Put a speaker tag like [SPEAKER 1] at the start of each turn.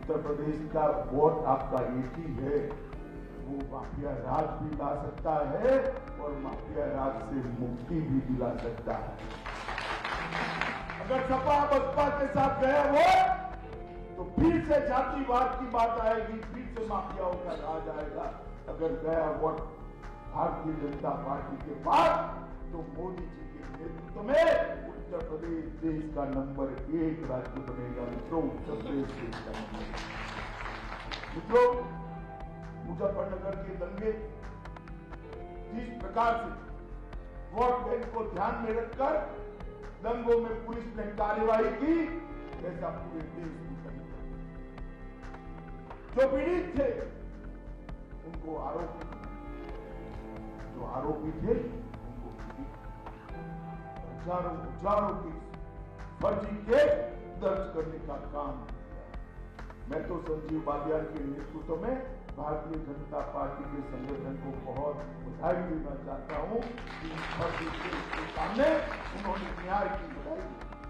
[SPEAKER 1] उत्तर प्रदेश का वोट आपका एक ही है, वो माफिया राज भी ला सकता है और माफिया राज से मुक्ति भी दिला सकता है। अगर सपा बसपा के साथ गया वोट तो फिर से जातिवाद की बात आएगी, फिर से माफियाओं का राज आएगा। अगर गया वोट भारतीय जनता पार्टी के पास तो मोदी जी के नेतृत्व में उत्तर प्रदेश देश का नंबर 1 राज्य बनेगा। मित्रों, उत्तर प्रदेश देश का नंबर 1। मित्रों, मुजफ्फरनगर के दंगे जिस प्रकार से वोट बैंक को ध्यान में रखकर दंगों में पुलिस ने कार्रवाई की, ऐसा पूरे देश में कहीं जो पीड़ित थे उनको आरोपी, जो आरोपी थे उनको पीड़ित, हजारों की फर्जी केस दर्ज करने का काम किया। मैं तो संजीव बालियान के नेतृत्व में भारतीय जनता पार्टी के संगठन को बहुत बधाई देना चाहता हूं कि फर्जी केस के सामने उन्होंने न्याय की लड़ाई की।